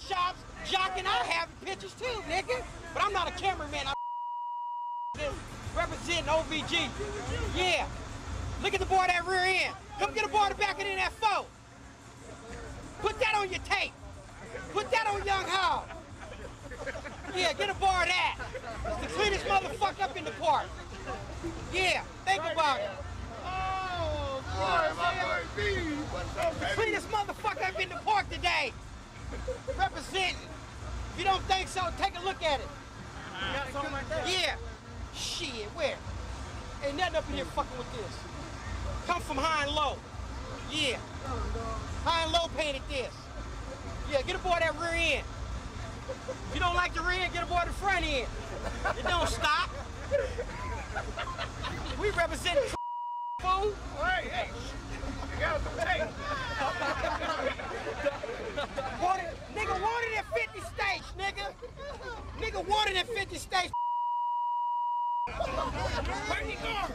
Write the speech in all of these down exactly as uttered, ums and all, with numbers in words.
shops, jocking. I have pictures too, nigga. But I'm not a cameraman. I'm representing O V G. Yeah. Look at the boy that rear end. Come get a boy the back end of that foe. Put that on your tape. Put that on Young Hall. Yeah, get a bar of that. It's the cleanest motherfucker up in the park. Yeah, think about it. Oh, boy, my boy B. The cleanest motherfucker up in the park today. Representing. If you don't think so, take a look at it. You got something like that? Yeah. Shit, where? Ain't nothing up in here fucking with this. Come from high and low. Yeah. High and low painted this. Yeah, get a boy that rear end. If you don't like the rear end, get a boy the front end. It don't stop. We represent fool. Hey, hey. You got the tape. Wanted, nigga wanted at fifty states, nigga. Nigga wanted at fifty states. Break it guard.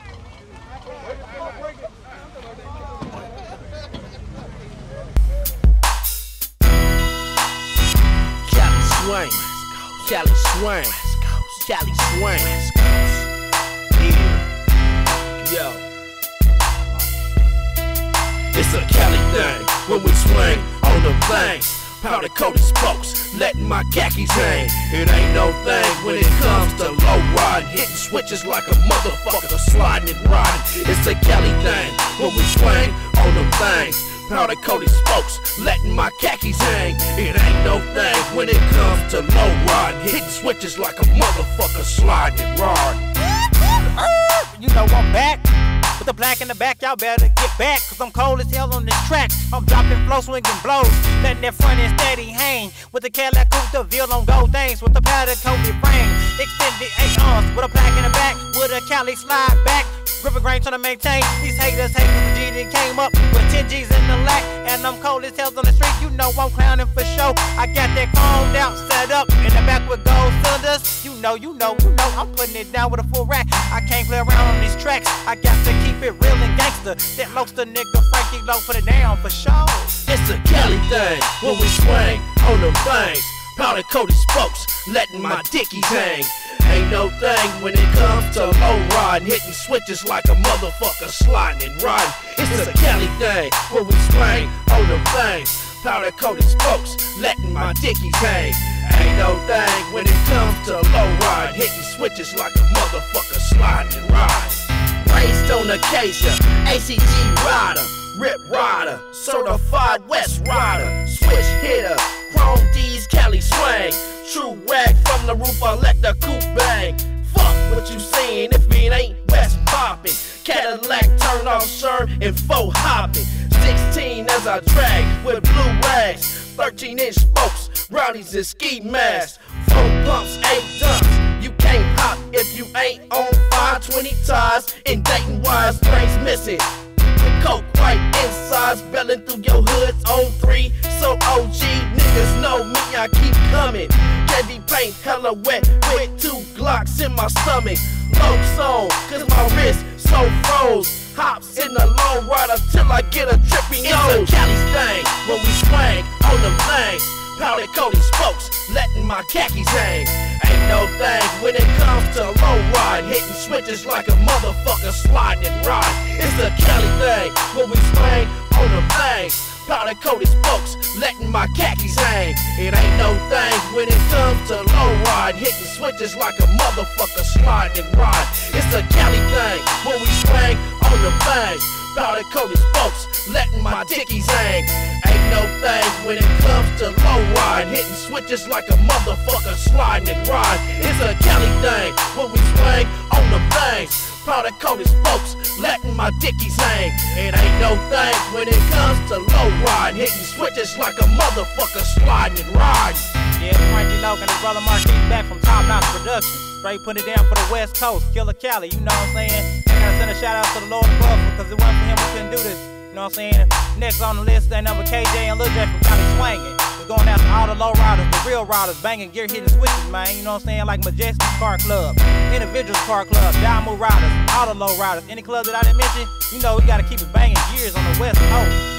Cali Swangin, Cali Swangin, Cali Swangin. Yeah, yo. It's a Cali thing when we swing on the things. Powder coated spokes, letting my khakis hang. It ain't no thing when it comes to low riding, hitting switches like a motherfucker, sliding and riding. It's a Cali thing when we swing on them things. Powder coated spokes, letting my khakis hang. It ain't no thing when it comes to low riding, hitting switches like a motherfucker, sliding and riding. You know I'm back. With the black in the back, y'all better get back, cause I'm cold as hell on this track. I'm dropping flow, swinging blows, letting that front end steady hang. With the Cali coupe, the veal on gold things, with the powder coated frame. Extended eight arms, with a plaque in the back, with a Cali slide back. Gripping grain trying to maintain. These haters hate cause the G done came up with ten G's in the lack. And I'm cold as hell on the street, you know I'm clowning for show. I got that combed out, set up in the back with gold cylinders. You know, you know, you know, I'm putting it down with a full rack. I can't play around on these tracks, I got to keep it real and gangster. That Loaster nigga Frankie Low put it down for sure. It's a Cali thing when we swing on them things. Powder coated spokes, letting my dickies hang. Ain't no thing when it comes to low riding, hitting switches like a motherfucker, sliding and riding. It's a Cali thing when we swing on them things. Powder coated spokes, letting my dickies hang. Ain't no thing when it comes to low riding, hitting switches like a motherfucker, sliding and riding. Raised on Acacia, A C G rider, rip rider, certified West rider, switch hitter, chrome D's, Cali swang. True wag from the roof, I let the coupe bang. Fuck what you saying if it ain't West poppin'. Cadillac turn off shirt and faux hopping. sixteen as I drag with blue rags. thirteen inch spokes, brownies and ski masks. Four pumps, eight dumps. You can't hop if you ain't on five twenty tires. In Dayton wires, brains missing. Coke white insides, belling through your hoods on three. So O G niggas know me, I keep coming. Candy paint hella wet with two Glocks in my stomach. Low zone, cause my wrist so froze. Hops in the lowrider till I get a drippy nose. It's a Cali thing when we swing on them things. Powder coated spokes, letting my khakis hang. Ain't no thing when it comes to low ride, hitting switches like a motherfucker, sliding and ride. It's a Cali thing when we swing on them things. Powder coated spokes, letting my khakis hang. It ain't no thing when it comes to low ride, hitting switches like a motherfucker, sliding and ride. It's a Cali thing when we swing on them things. Powder coated spokes, letting my dickies hang. Ain't no thing when it comes to low ride, hitting switches like a motherfucker, sliding and ride. It's a Cali thing when we swing on them things. Powder coated spokes, letting my dickies hang. It ain't no thing when it comes to low ride, hitting switches like a motherfucker, sliding and riding. Yeah, it's Frankie Low and his brother Marquis back from Top Notch Productions. Straight put it down for the West Coast, Killer Cali, you know what I'm saying? I gotta send a shout out to the Lord above, because it wasn't for him we couldn't do this. You know what I'm saying? Next on the list, they number K J and Lil J from Cali Swangin. We're going after all the low riders, the real riders, banging gear, hitting switches, man. You know what I'm saying? Like Majestic Car Club, Individuals Car Club, Diamond Riders, all the low riders. Any club that I didn't mention, you know we gotta keep it banging gears on the West Coast.